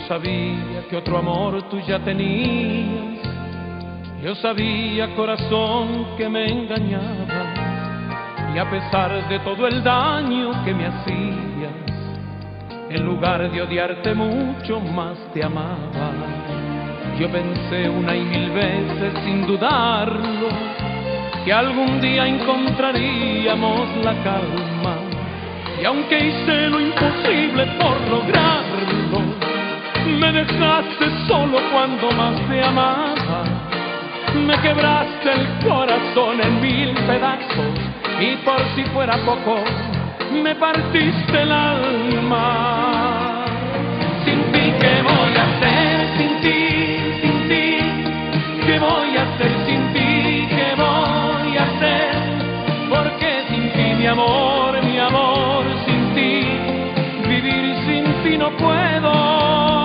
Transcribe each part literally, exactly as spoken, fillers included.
sabía que otro amor tú ya tenías. Yo sabía, corazón, que me engañabas. Y a pesar de todo el daño que me hacías, en lugar de odiarte mucho más te amaba. Yo pensé una y mil veces sin dudarlo que algún día encontraríamos la calma. Y aunque hice lo imposible por lograrlo, me dejaste solo cuando más te amaba. Me quebraste el corazón en mil pedazos y por si fuera poco, me partiste el alma. Sin ti, ¿qué voy a hacer? Sin ti, sin ti, ¿qué voy a hacer? Sin ti, ¿qué voy a hacer? Porque sin ti, mi amor, mi amor, sin ti, vivir sin ti no puedo.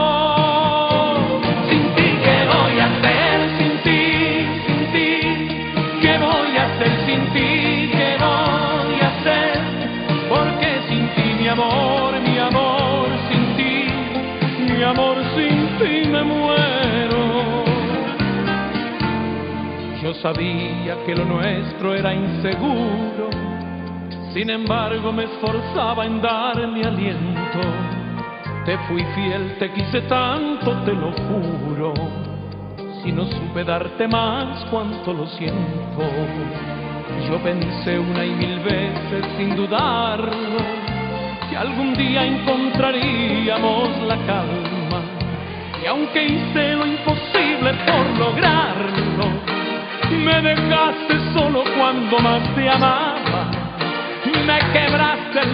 Mi amor, mi amor, sin ti, mi amor, sin ti me muero. Yo sabía que lo nuestro era inseguro, sin embargo me esforzaba en dar mi aliento. Te fui fiel, te quise tanto, te lo juro. Si no supe darte más, cuánto lo siento. Yo pensé una y mil veces sin dudarlo que algún día encontraríamos la calma. Y aunque hice lo imposible por lograrlo, me dejaste solo cuando más te amaba. Me quebraste el